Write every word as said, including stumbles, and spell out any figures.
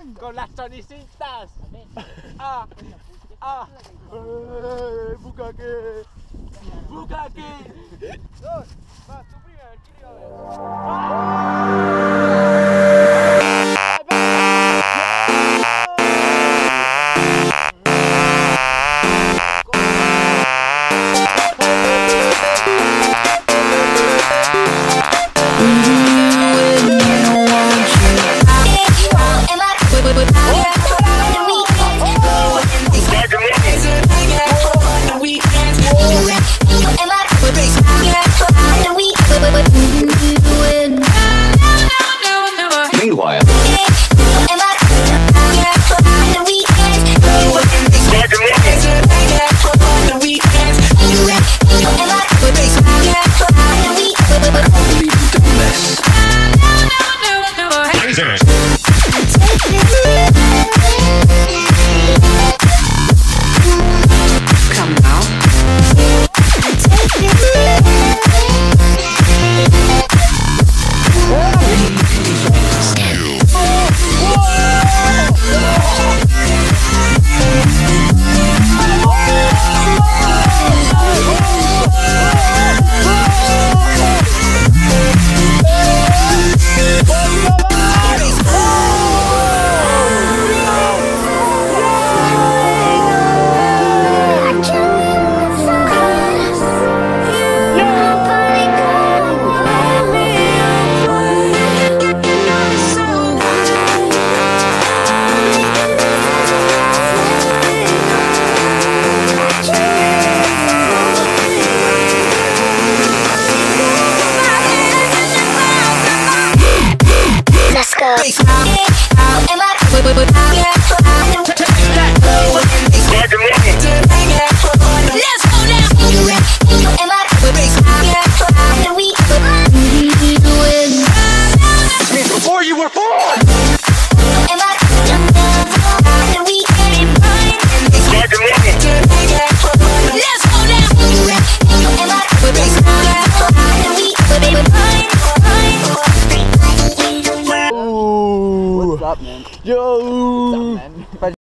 con las sonisitas. Ah, ah. Eh, Bukake. Bukake. Dos, vas, tú primero, ¿quién iba a ver? Meanwhile, come now. Before you were born! What's up, man? Yo!